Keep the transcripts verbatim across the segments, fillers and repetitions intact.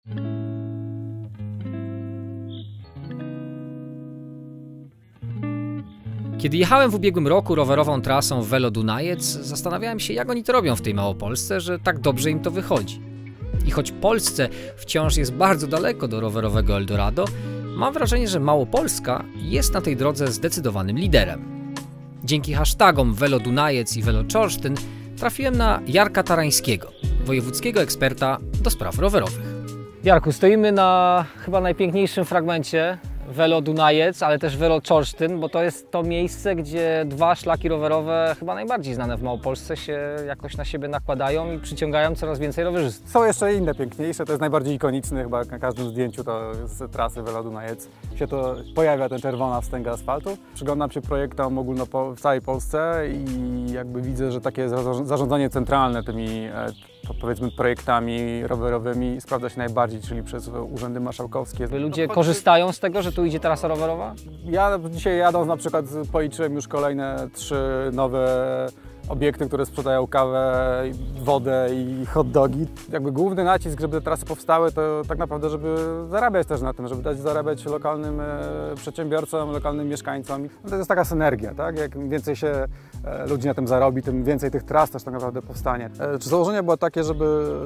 Kiedy jechałem w ubiegłym roku rowerową trasą Velo Dunajec, zastanawiałem się, jak oni to robią w tej Małopolsce, że tak dobrze im to wychodzi. I choć Polsce wciąż jest bardzo daleko do rowerowego Eldorado, mam wrażenie, że Małopolska jest na tej drodze zdecydowanym liderem. Dzięki hashtagom Velo Dunajec i Velo Czorsztyn trafiłem na Jarka Tarańskiego, wojewódzkiego eksperta do spraw rowerowych. Jarku, stoimy na chyba najpiękniejszym fragmencie Velo Dunajec, ale też Velo Czorsztyn, bo to jest to miejsce, gdzie dwa szlaki rowerowe, chyba najbardziej znane w Małopolsce, się jakoś na siebie nakładają i przyciągają coraz więcej rowerzystów. Są jeszcze inne piękniejsze, to jest najbardziej ikoniczny, chyba na każdym zdjęciu to z trasy Velo Dunajec się to pojawia, ten czerwona wstęga asfaltu. Przyglądam się projektom ogólno w całej Polsce i jakby widzę, że takie zarządzanie centralne tymi powiedzmy projektami rowerowymi sprawdza się najbardziej, czyli przez urzędy marszałkowskie. Ludzie korzystają z tego, że tu idzie trasa rowerowa? Ja dzisiaj jadąc na przykład policzyłem już kolejne trzy nowe obiekty, które sprzedają kawę, wodę i hot dogi. Jakby główny nacisk, żeby te trasy powstały, to tak naprawdę, żeby zarabiać też na tym, żeby dać zarabiać lokalnym e, przedsiębiorcom, lokalnym mieszkańcom. No to jest taka synergia, tak? Jak im więcej się e, ludzi na tym zarobi, tym więcej tych tras też tak naprawdę powstanie. E, czy założenie było takie, żeby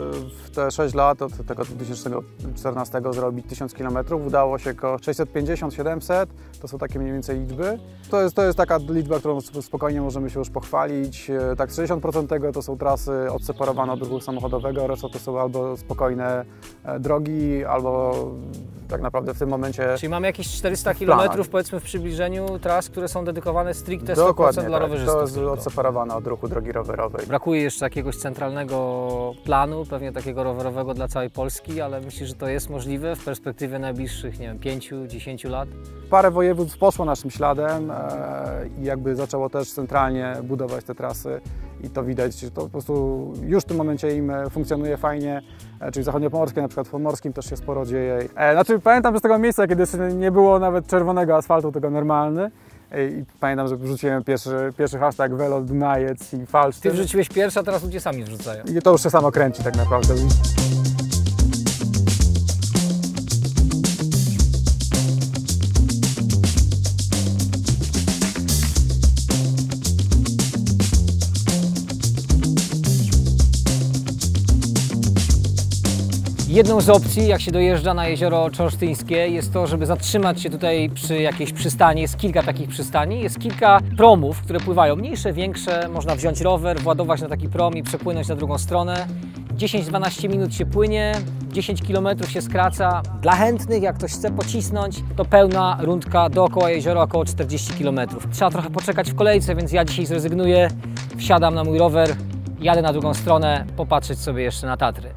w te sześć lat od tego dwa tysiące czternastego zrobić tysiąc kilometrów? Udało się około sześćset pięćdziesiąt siedemset, to są takie mniej więcej liczby. To jest, to jest taka liczba, którą spokojnie możemy się już pochwalić. Tak, sześćdziesiąt procent tego to są trasy odseparowane od ruchu samochodowego, reszta to są albo spokojne drogi, albo tak naprawdę w tym momencie... Czyli mamy jakieś czterysta kilometrów powiedzmy w przybliżeniu tras, które są dedykowane stricte sto procent Dokładnie, dla tak. rowerzystów. To jest tylko odseparowane od ruchu drogi rowerowej. Brakuje jeszcze jakiegoś centralnego planu, pewnie takiego rowerowego dla całej Polski, ale myślę, że to jest możliwe w perspektywie najbliższych, nie wiem, pięciu, dziesięciu lat? Parę województw poszło naszym śladem i jakby zaczęło też centralnie budować te trasy i to widać, że to po prostu już w tym momencie im funkcjonuje fajnie, czyli zachodniopomorskie, na przykład w pomorskim też się sporo dzieje. Znaczy pamiętam z tego miejsca, kiedy nie było nawet czerwonego asfaltu, tylko normalny. I pamiętam, że wrzuciłem pierwszy, pierwszy hashtag Velo Dunajec i falsz. Ty wrzuciłeś pierwszy, a teraz ludzie sami wrzucają. I to już się samo kręci tak naprawdę. Jedną z opcji, jak się dojeżdża na jezioro czorsztyńskie, jest to, żeby zatrzymać się tutaj przy jakiejś przystani. Jest kilka takich przystani, jest kilka promów, które pływają, mniejsze, większe. Można wziąć rower, władować na taki prom i przepłynąć na drugą stronę. dziesięć do dwunastu minut się płynie, dziesięć kilometrów się skraca. Dla chętnych, jak ktoś chce pocisnąć, to pełna rundka dookoła jeziora, około czterdzieści kilometrów. Trzeba trochę poczekać w kolejce, więc ja dzisiaj zrezygnuję, wsiadam na mój rower, jadę na drugą stronę, popatrzeć sobie jeszcze na Tatry.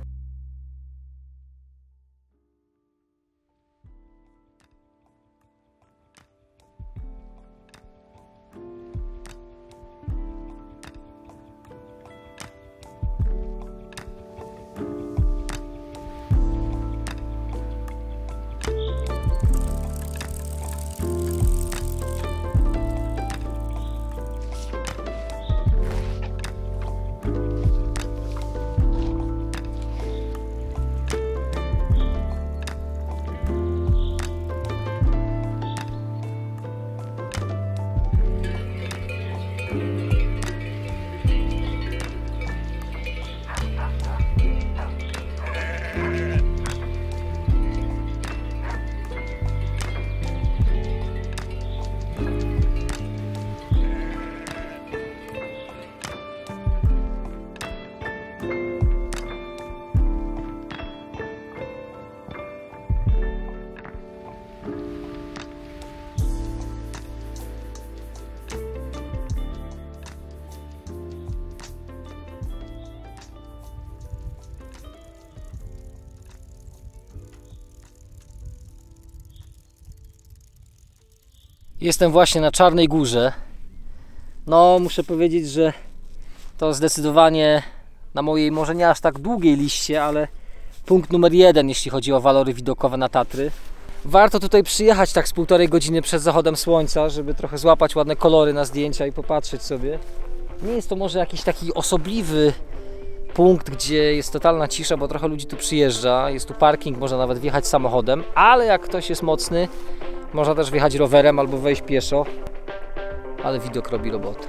Jestem właśnie na Czarnej Górze. No, muszę powiedzieć, że to zdecydowanie na mojej może nie aż tak długiej liście, ale punkt numer jeden, jeśli chodzi o walory widokowe na Tatry. Warto tutaj przyjechać tak z półtorej godziny przed zachodem słońca, żeby trochę złapać ładne kolory na zdjęcia i popatrzeć sobie. Nie jest to może jakiś taki osobliwy punkt, gdzie jest totalna cisza, bo trochę ludzi tu przyjeżdża. Jest tu parking, można nawet wjechać samochodem, ale jak ktoś jest mocny, można też wjechać rowerem albo wejść pieszo. Ale widok robi robotę.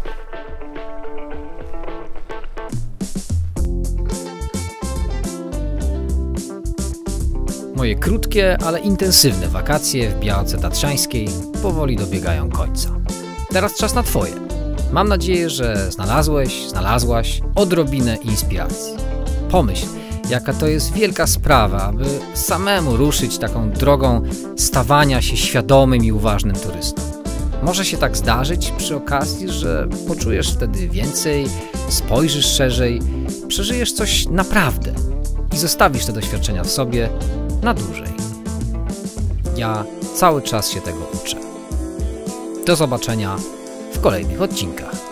Moje krótkie, ale intensywne wakacje w Białce Tatrzańskiej powoli dobiegają końca. Teraz czas na Twoje. Mam nadzieję, że znalazłeś, znalazłaś odrobinę inspiracji. Pomyśl, jaka to jest wielka sprawa, aby samemu ruszyć taką drogą stawania się świadomym i uważnym turystą. Może się tak zdarzyć przy okazji, że poczujesz wtedy więcej, spojrzysz szerzej, przeżyjesz coś naprawdę i zostawisz te doświadczenia w sobie na dłużej. Ja cały czas się tego uczę. Do zobaczenia w kolejnych odcinkach.